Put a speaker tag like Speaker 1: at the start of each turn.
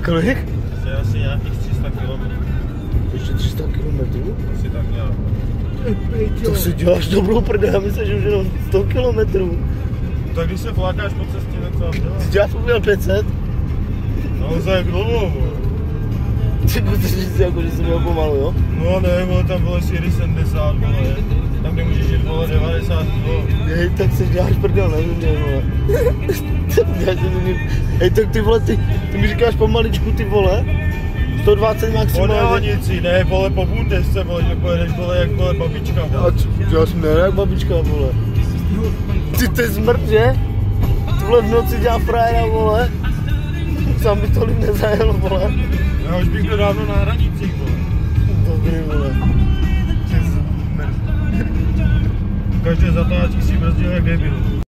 Speaker 1: kolik?
Speaker 2: Asi nějakých 300 km.
Speaker 1: Ještě 300 km?
Speaker 2: Asi tak nějak.
Speaker 1: To si děláš dobrou prdel, já myslím, že už jenom 100 km.
Speaker 2: Tak když se flákáš po cestě, tak co mám dělat?
Speaker 1: Ty děláš uměl 500?
Speaker 2: No za jak dlouho, vole.
Speaker 1: Ty chceš říct jako, že jsem měl pomalu, jo?
Speaker 2: No ne, vole, tam bylo Siri 70, vole. Tam kde můžeš jít, vole, 90, vole.
Speaker 1: Hej, tak se děláš prdel, nevím, vole. Hej, tak ty vole, ty mi říkáš pomaličku, ty vole. 120
Speaker 2: Po
Speaker 1: maximálně.
Speaker 2: dálnici, ne, vole, po bundesce, vole, že pojedeš, vole, jak vole, babička, vole.
Speaker 1: Já jsem nejel jak babička, vole. Ty to je smrt, že? Ty vole v noci dělá frajera, vole. Sám by tolik nezajel, vole.
Speaker 2: Já už bych byl dávno na hranicích, vole.
Speaker 1: Dobrý, vole.
Speaker 2: Každé zatáčky si brzdil jak debil.